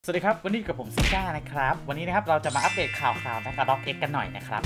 สวัสดีครับวันนี้กับผมซิก้านะครับวันนี้นะครับเราจะมาอัปเดตข่าวนะครับด็อกเอ็กกันหน่อยนะครับ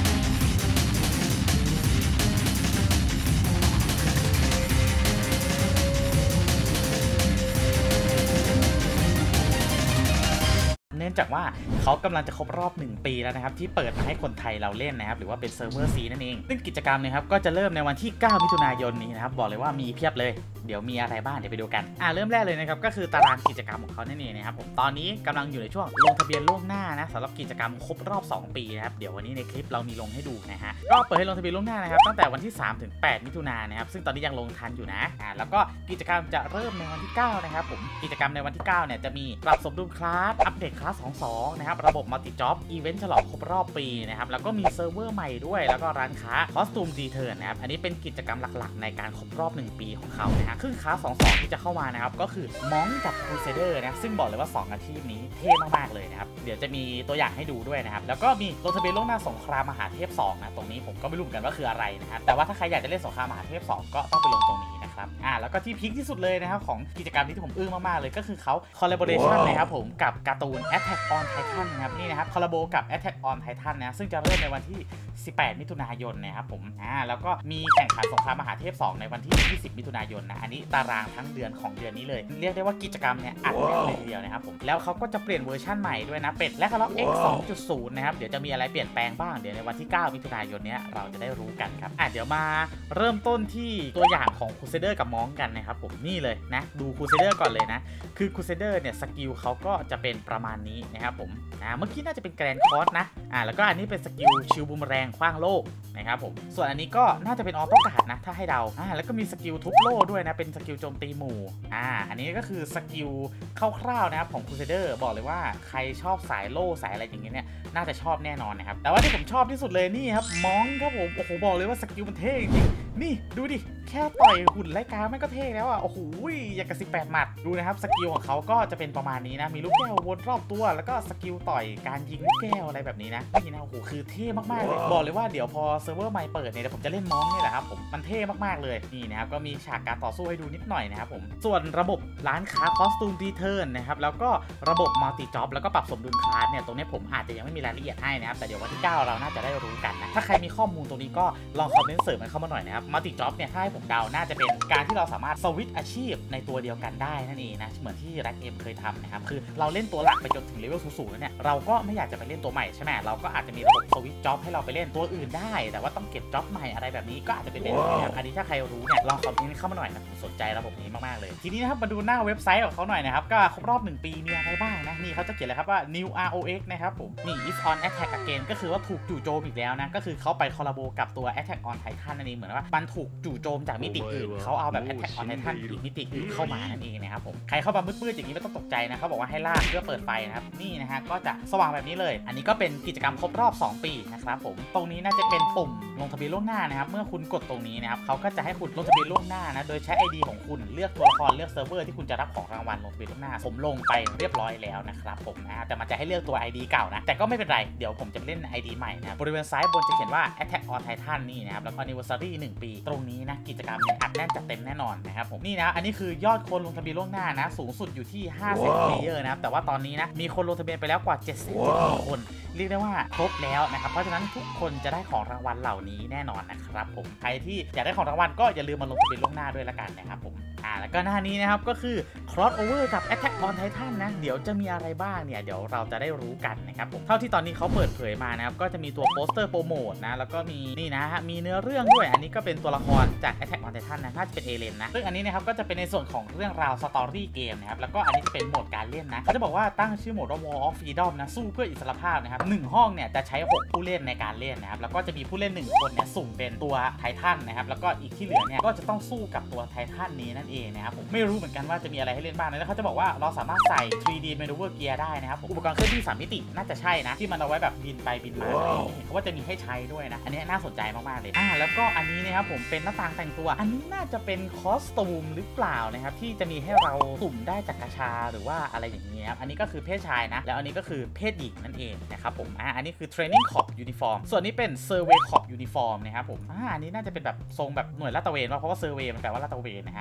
เนื่องจากว่าเขากำลังจะครบรอบ1ปีแล้วนะครับที่เปิดมาให้คนไทยเราเล่นนะครับหรือว่าเป็นเซิร์ฟเวอร์ซีนั่นเองซึ่งกิจกรรมนะครับก็จะเริ่มในวันที่9มิถุนายนนี้นะครับบอกเลยว่ามีเพียบเลยเดี๋ยวมีอะไรบ้างเดี๋ยวไปดูกันเริ่มแรกเลยนะครับก็คือตารางกิจกรรมของเขานั่นเองนะครับผมตอนนี้กำลังอยู่ในช่วงลงทะเบียนล่วงหน้านะสำหรับกิจกรรมครบรอบ2ปีนะครับเดี๋ยววันนี้ในคลิปเรามีลงให้ดูนะฮะก็เปิดให้ลงทะเบียนล่วงหน้านะครับตั้งแต่วันที่3ถึง8มิถุนายนนะครับซึ่งตอนนี้ยังลงทันอยู่นะแล้วก็กิจกรรมจะเริ่มในวันที่9นะครับผมกิจกรรมในวันที่9เนี่ยจะมีปรับสมดุลคลาสอัปเดตคลาส22นะครับระบบมัลติจ็อบอีเวนต์ฉลองครบรอบปีนะครับแล้วก็มีเซิร์ฟเวอร์ใหม่ด้วยแล้วก็ร้านค้าคอสตูมดีเทิร์นนะครับอันนี้เป็นกิจกรรมหลักๆในการครบรอบ1ปีของเขานะฮะครึ่งคลาส22ที่จะเข้ามานะครับก็คือมองกับครูเซเดอร์นะซึ่งบอกเลยว่า2อาชีพนี้เท่มากๆเลยนะครับเดี๋ยวจะมีตัวอย่างให้ดูด้วยนะครับแล้วก็มีลงทะเบียนล่วงหน้าสงครามมหาเทพ2นะตรงนี้ผมก็ไม่รู้เหมือนกันว่าคืออะไรนะครับแต่ว่าถ้าใครอยากจะเล่นสงครามมหาเทพ2ก็ต้องไปลงตรงนี้นะครับแล้วก็ที่พีคที่สุดเลยนะครับของกิจกรรมที่ผมอึ้งมากๆเลยก็คือเขาคอลลาบอเรชันนะครับผมกับการ์ตูน Attack on Titan นะครับนี่นะครับคอลลาโบกับ Attack on Titan นะซึ่งจะเริ่มในวันที่18มิถุนายนนะครับผมแล้วก็มีแข่งขันสงครามมหาเทพ2ในวันที่20มิถุนายนนะอันนี้ตารางทั้งเดือนของเดือนนี้เลยเรียกได้ว่ากิจกรรมเนี่ยอัดแน่นเลยทีเดียวนะครับผมแล้วเขาก็จะเปลี่ยนเวอร์ชันใหม่ด้วยนะเป็นและคาร์ล็อก X 2.0 นะครับเดี๋ยวจะมีอะไรเปลี่ยนแปลงบ้างเดี๋ยวในวันที่9มิถุนายนเนี้ยเราจะได้รู้กันครับเดี๋ยวมาเริ่มต้นที่ตัวอย่างของครูเซเดอร์กับมองกันนะครับผมนี่เลยนะดูครูเซเดอร์ก่อนเลยนะคือครูเซเดอร์เนี่ยสกิลเขาก็จะเป็นประมาณนี้นะครับผมเมื่อกี้น่าจะเป็นแกรนด์คอร์สนะแล้วก็อันนี้เป็นสกิลชิลบูมแรงขว้างโลกนะครับผมส่วนอันนี้ก็น่าจะเป็นออโต้การ์ดนะถ้าให้เดาแล้วก็มีสกิลทุบโล่ด้วยนะเป็นสกิลโจมตีหมู่อันนี้ก็คือสกิลคร่าวๆนะครับของครูเซเดอร์บอกเลยว่าใครชอบสายโล่สายอะไรอย่างเงี้ยเนี่ยน่าจะชอบแน่นอนนะครับแต่ว่าที่ผมชอบที่สุดเลยนี่ครับมองครับผมโอ้โหบอกเลยว่าสกิลมันเท่จริงนี่ดูดิแค่ต่อยหุ่นไล่กาไม่ก็เท่แล้วโอ้โหอย่างกับ18หมัดดูนะครับสกิลของเขาก็จะเป็นประมาณนี้นะมีลูกแก้ววนรอบตัวแล้วก็สกิลต่อยการยิงลูกแก้วอะไรแบบนี้นะนี่นะโอ้โหคือเท่มากๆเลยบอกเลยว่าเดี๋ยวพอเซิร์ฟเวอร์ใหม่เปิดเนี่ยผมจะเล่นมองนี่แหละครับผมมันเท่มากๆเลยนี่นะครับก็มีฉากการต่อสู้ให้ดูนิดหน่อยนะครับผมส่วนระบบร้านค้าคอสตูมดีเทิร์นนะครับแล้วก็ระบบมัลติจ็อบแล้วก็ปรับสมดุลคลาสเนี่ยตรงนี้ผมอาจจะยังไม่มีรายละเอียดให้นะครับแต่เดี๋ยววันที่9เราน่าจะได้รู้กันนะถ้าใครมีข้อมูลตรงนี้ก็ลองคอมเมนต์เสริมมันเข้ามาหน่อยนะครับมัลติจ็อบเนี่ยถ้าให้ผมเดาน่าจะเป็นการที่เราสามารถสวิตช์อาชีพในตัวเดียวกันได้นั่นเองนะเหมือนที่แร็กเอ็มเคยทำนะครับคือเราเล่นตัวหลักไปจนถึงเลเวลสูงๆแล้วเนี่ยเราก็ไม่อยากจะไปเล่นตัวใหม่ใช่ไหมเราก็อาจจะมีระบบสวิตช์จ็อบให้เราไปเล่นตัวอื่นได้แต่ว่าต้องเก็บจ็อบใหม่อะไรแบบนี้ก็อาจจะเป็นไปได้อันนี้ถ้าใครรู้เนี่ยลองคอมเมนต์เข้ามาหน่อยนะผมสนใจระบบนี้มากๆเลยทีนี้นะครับมาดูหน้าเว็บไซต์ของเขาหน่อยนะครับก็ครบรอบ1ปีมีอะไรบ้างนะนี่เขาจะเขียนเลยครับว่า New ROX นะครับผมนี่ is on attack again ก็คือว่าถูกจู่โจมอีกแล้วนะก็คือเขาไปคอลลาโบกับตัว Attack on Titan นั่นเองเหมือนว่ามันถูกจู่โจมจากมิติอื่นเขาเอาแบบ Attack on Titan อีกมิติอื่นเข้ามานั่นเองนะครับผมใครเข้ามามืดๆอย่างนี้ไม่ต้องตกใจนะเขาบอกว่าให้ลากเพื่อเปิดไฟนะครับนี่นะฮะก็จะสว่างแบบนี้เลยอันนี้ก็เป็นกิจกรรมครบรอบ2ปีนะครับผมตรงนี้น่าจะเป็นปุ่มลงทะเบียนล่วงหน้านะครับเมื่อคุณกดตรงนี้นะครับเขาก็จะให้คุณลงทะเบียนล่วงหน้านะโดยใช้ ID ของคุณเลือกตัวละครเลือกเซิร์ฟเวอร์ที่คุณจะรับของรางวัลลงทะเบียนล่วงหน้าผมลงไปเรียบร้อยแล้วนะครับผมนะแต่มันจะให้เลือกตัว ID เก่านะแต่ก็ไม่เป็นไรเดี๋ยวผมจะเล่น ID ใหม่นะบริเวณซ้ายบนจะเขียนว่า Attack on Titan นี่นะครับแล้วก็ Anniversary 1 ปีตรงนี้นะกิจกรรมเนี่ยอัดแน่นจัดเต็มแน่นอนนะครับผมนี่นะอันนี้คือยอดคนลงทะเบียนล่วงหน้านะสูงสุดอยู่ที่50เพลเยอร์นะครับแต่ว่าตอนนี้นะมีคนลงทะเบียนไปแล้วกว่า70,000 คนเรียกได้ว่าครบแล้วนะครับเพราะฉะนั้นทุกคนจะได้ของรางวัลเหล่านี้แน่นอนนะครับผมใครที่อยากได้ของรางวัลก็อย่าลืมมาลงทะเบียนล่วงหน้าด้วยละกันนะครับผมแล้วก็หน้านี้นะครับก็คือ cross over กับ Attack on Titan นะเดี๋ยวจะมีอะไรบ้างเนี่ยเดี๋ยวเราจะได้รู้กันนะครับผมเท่าที่ตอนนี้เขาเปิดเผยมานะครับก็จะมีตัวโปสเตอร์โปรโมทนะแล้วก็มีนี่นะฮะมีเนื้อเรื่องด้วยอันนี้ก็เป็นตัวละครจาก Attack on Titan นะน่าจะเป็นเอเลนนะซึ่งอันนี้นะครับก็จะเป็นในส่วนของเรื่องราวสตอรี่เกมนะครับแล้วก็อันนี้จะเป็นโหมดการเล่นนะเขาจะบอกว่าตั้งชื่อโหมดว่า War of Freedom นะสู้เพื่ออิสรภาพนะครับ1ห้องเนี่ยจะใช้6ผู้เล่นในการเล่นนะครับแล้วก็จะมีผู้เล่น1คนเนี่ยสุ่มเป็นตัวไททันนะครับแล้วก็อีกที่เหลือเนี่ยก็จะต้องสู้กับตัวไททันนี้นั่นเองนะครับผมไม่รู้เหมือนกันว่าจะมีอะไรให้เล่นบ้างนะแล้วเขาจะบอกว่าเราสามารถใส่ 3D Maneuver Gear ได้นะครับอุปกรณ์เคลื่อนที่3มิติน่าจะใช่นะที่มันเอาไว้แบบบินไปบินมาเขาว่าจะมีให้ใช้ด้วยนะอันนี้น่าสนใจมากๆเลยแล้วก็อันนี้นะครับผมเป็นหน้าต่างแต่งตัวอันนี้น่าจะเป็นคอสตูมหรือเปล่านะครับที่จะมีให้เราสุ่มได้จากกาชาหรือว่าอะไรอย่างเงี้ยอันนี้ก็คือเพศชายนะแล้วอันนี้ก็คือเพศหญิงนั่นเองนะครับผมอันนี้คือ Training Corps Uniform ส่วนนี้เป็น Survey Corps Uniform นะครับผมอันนี้น่าจะเป็นแบบทรงแบบหน่วยลาดตระเวนเพราะว่า Survey มันแปลว่าลาดตระเวนนะฮะแล้วก็อันนี้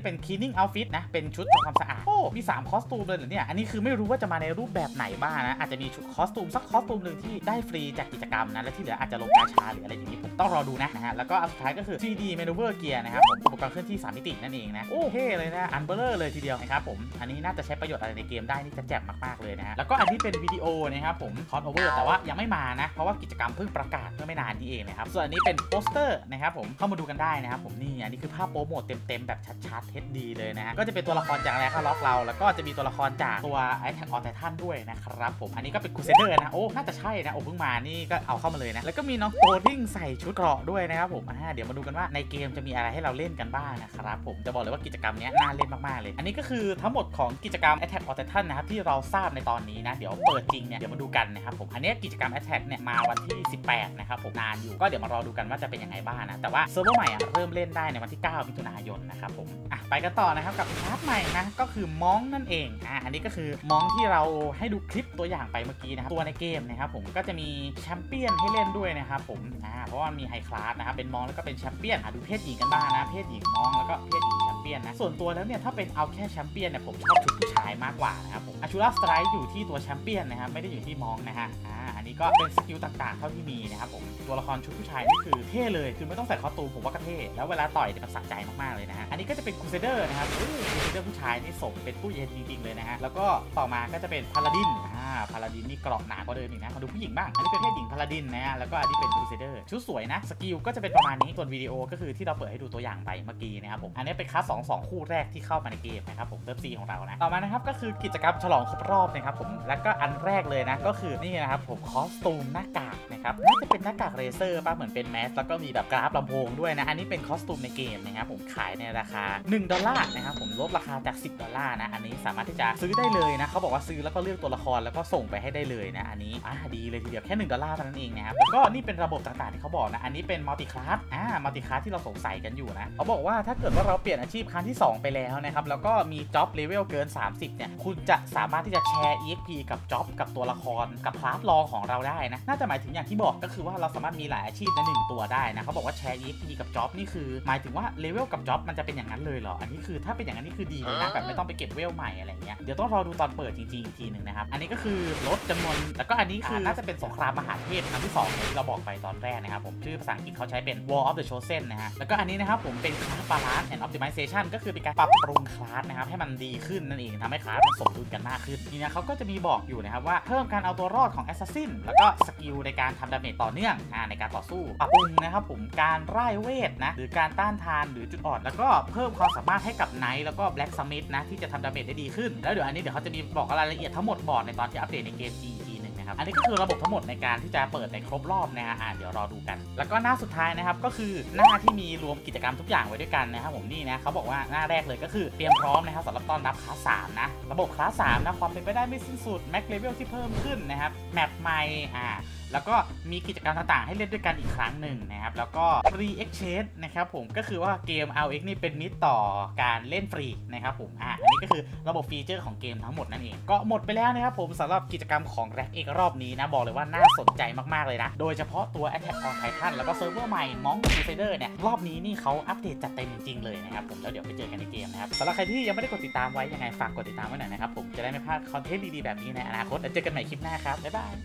เป็น cleaning outfit นะเป็นชุดทำความสะอาดโอ้มี3คอสตูมเลยเหรอเนี่ยอันนี้คือไม่รู้ว่าจะมาในรูปแบบไหนบ้างนะอาจจะมีชุดคอสตูมสักคอสตูมหนึ่งที่ได้ฟรีจากกิจกรรมนะและที่เหลืออาจจะลงกาชาหรืออะไรอย่างนี้ผมต้องรอดูนะฮะแล้วก็อันสุดท้ายก็คือ 3D maneuver gear นะครับผมอุปกรณ์เคลื่อนที่3มิตินั่นเองนะโอ้เท่เลยนะอันเบลอเลยทีเดียวนะครับผมอันนี้น่าจะใช้ประโยชน์อะไรในเกมได้นี่จะแจ่มมากๆเลยนะฮะแล้วก็อันนี้เป็นวิดีโอนะครับผมคอนโอเวอร์แต่ว่ายังไม่มานะเพราะว่ากิจกรรมเพิ่งประกาศเมื่อไม่นานนี้เองนะครับส่วนอันนี้เป็นโปสเตอร์นะครับผมเข้ามาดูกันได้นะครับผมนี่อันนี้คือภาพโปรโมทเต็มๆแบบชัดๆ HD เลยนะฮะก็จะเป็นตัวละครจากแรกล็อกเราแล้วก็จะมีตัวละครจากตัว Attack on Titan ด้วยนะครับผมอันนี้ก็เป็นคูเซเดอร์นะโอ้น่าจะใช่นะโอ้เพิ่งมานี่ก็เอาเข้ามาเลยนะแล้วก็มีน้องโกดิ้งใส่ชุดเกราะด้วยนะครับผมเดี๋ยวมาดูกันว่าในเกมจะมีอะไรให้เราเล่นกันบ้างนะครับผมจะบอกเลยว่ากิจกรรมนี้น่าเล่นมากๆเลยอันนี้ก็คือทั้งหมดของกิจกรรม Attack on Titan นะครับที่เราทราบในตอนนี้นะเดี๋ยวเปิดจริงเนี่ยเดี๋ยวมาดูกันนะครับผมอันนี้กิจกรรม Attack เนี่ยมาวันที่18นะครับผมนานอยู่ก็เดี๋ยวมารอดูกันว่าจะเป็นยังไงบ้างนะแต่ว่าเซิร์ฟเวอร์ใหม่เริ่มเล่นได้ในวันที่9มิถุนายนนะครับผมไปกันต่อนะครับกับคลาสใหม่นะก็คือมองนั่นเองอันนี้ก็คือมองที่เราให้ดูคลิปตัวอย่างไปเมื่อกี้นะครับตัวในเกมนะครับผมก็จะมีแชมเปี้ยนให้เล่นด้วยนะครับผมเพราะว่ามีไฮคลาสนะครับเป็นมองแล้วก็เป็นแชมเปี้ยนดูเพศหญิงกันบ้างนะเพศหญิงมองแล้วก็เพศหญิงแชมเปี้ยนนะส่วนตัวแล้วเนี่ยถ้าเป็นเอาแค่แชมเปี้ยนเนี่ยผมชอบชุดผู้ชายมากกว่านะครับผมอาชูราสไตร์อยู่ที่ตัวแชมเปี้ยนนะครับไม่ได้อยู่ที่มองนะฮะอันนี้ก็เป็นสกิลต่างๆเท่าที่มีนะครับผมตัวละครชุดผู้ชายนี่คือเท่เลยคือไม่ต้องใส่คอสตูมผมว่าก็เท่แล้วเวลาต่อยเนี่ยมันสะใจมากๆเลยนะฮะอันนี้ก็จะเป็นคูเซเดอร์นะครับคูเซเดอร์ผู้ชายนี่สมเป็นผู้เย็นจริงๆเลยนะฮะแล้วก็ต่อมาก็จะเป็นพาลาดินพาลาดินนี่กรอบหนากว่าเดิมอีกนะมาดูผู้หญิงบ้างอันนี้เป็นเพศหญิงพาลาดินนะฮะแล้วก็อันนี้เป็นคูเซเดอร์ชุดสวยนะสกิลก็จะเป็นประมาณนี้ส่วนวิดีโอก็คือที่เราเปิดให้ดูตัวอย่างไปเมื่อกี้นะครับผมอันนี้เป็นคลาส2คู่แรกที่เข้ามาในเกมนะครับผมเซิร์ฟซีของเรานะต่อมานะครับก็คือกิจกรรมฉลองครบรอบนะครับผมแล้วก็อันแรกเลยนะก็คือนี่นะครับผมคอสตูมหน้ากากนะครับน่าจะเป็นหน้ากากเรเซอร์ป่ะเหมือนเป็นแมสแล้วก็มีแบบกราฟลำโพงด้วยนะอันนี้เป็นคอสตูมในเกมนะครับผมขายในราคา$1นะครับผมลดราคาจาก$10นะอันนี้สามารถที่จะซื้อได้เลยนะเขาบอกว่าซื้อแล้วก็เลือกตัวละครแล้วก็ส่งไปให้ได้เลยนะอันนี้ดีเลยทีเดียวแค่$1เท่านั้นเองนะครับแล้วก็นี่เป็นระบบต่างๆที่เขาบอกนะอันนี้เป็นมัลติคลาสมัลติคลาสที่เราสงสัยกันอยู่นะเขาบอกว่าถ้าเกิดว่าเราเปลี่ยนอาชีพครั้งที่2ไปแล้วนะครับแล้วก็มีจ็อบเลเวลเกิน30เนี่ยคุณจะสามารถที่จะแชร์ EXP กับจ็อบกับตัวละครกับคลาสรองของเราได้นะน่าจะหมายถึงอย่างที่บอกก็คือว่าเราสามารถมีหลายอาชีพใน1ตัวได้นะเขาบอกว่าแชร์ EXP กับจ็อบนี่คือหมายถึงว่าเลเวลกับจ็อบมันจะเป็นอย่างนั้นเลยเหรออันนี้คือถ้าเป็นอย่างนั้นนี่คือดีเลยนะแบบไม่ต้องไปเก็บเวลใหม่อะไรเงี้ยเดี๋ยวต้องรอดูตอนเปิดจริงๆอีกทีหนึ่งนะครับอันนี้ก็คือลดจำนวนแล้วก็อันนี้คือน่าจะเป็นสงครามมหาเทพครั้งที่2ที่เราบอกไปตอนแรกนะครับผมชื่อภาษาอังกฤษเขาใช้เป็น War of the Chosen นะฮะแล้วก็อันนี้นะครับผมเป็น Class Balance and Optimization ก็คือเป็นการปรับปรุงคลาสนะครับให้มันดีขึ้นนั่นเองทำให้คลาสมันสมดุลกันมากขึ้นทีนี้เขาก็จะมีบอกอยู่นะครับว่าเพิ่มการเอาตัวรอดของ Assassin แล้วก็สกิลในการทำดาเมจต่อเนื่องในการต่อสู้ปรับปรุงนะครับผมการร่ายเวทนะหรือการต้านทานหรือจุดอ่อนแล้วก็เพิ่มความสามารถให้กับไนท์แล้วก็ Black Smith นะที่จะทำดาเมจได้ดีขึ้นแล้วเดี๋ยวอันนี้เดี๋ยวเขาจะมีบอกรายละเอียดทั้งหมดบอกในตอนที่อัปเดตในเกม GE อันนี้ก็คือระบบทั้งหมดในการที่จะเปิดในครบรอบนะฮะเดี๋ยวรอดูกันแล้วก็หน้าสุดท้ายนะครับก็คือหน้าที่มีรวมกิจกรรมทุกอย่างไว้ด้วยกันนะครับผมนี่นะเขาบอกว่าหน้าแรกเลยก็คือเตรียมพร้อมนะครับสำหรับต้อนรับคลาส3นะระบบคลาส3นะความเป็นไปได้ไม่สิ้นสุดแม็กเลเวลที่เพิ่มขึ้นนะครับแมปใหม่แล้วก็มีกิจกรรมต่างๆให้เล่นด้วยกันอีกครั้งหนึ่งนะครับแล้วก็ Free Exchange นะครับผมก็คือว่าเกม RX นี่เป็นมิตรต่อการเล่นฟรีนะครับผมอันนี้ก็คือระบบฟีเจอร์ของเกมทั้งหมดนั่นเองก็หมดไปแล้วนะครับผมสำหรับกิจกรรมของ RX รอบนี้นะบอกเลยว่าน่าสนใจมากๆเลยนะโดยเฉพาะตัว Attack on Titan แล้วก็เซิร์ฟเวอร์ใหม่ Monk Crusader เนี่ยรอบนี้นี่เขาอัปเดตจัดเต็มจริงๆเลยนะครับผมแล้วเดี๋ยวไปเจอกันในเกมนะครับสำหรับใครที่ยังไม่ได้กดติดตามไว้ยังไงฝากกดติดตามไว้หน่อยนะครับผมจะได้ไม่พลาดคอนเทนต์ดีๆแบบนี้ในอนาคตแล้วเจอกันใหม่คลิปหน้าครับบ๊ายบาย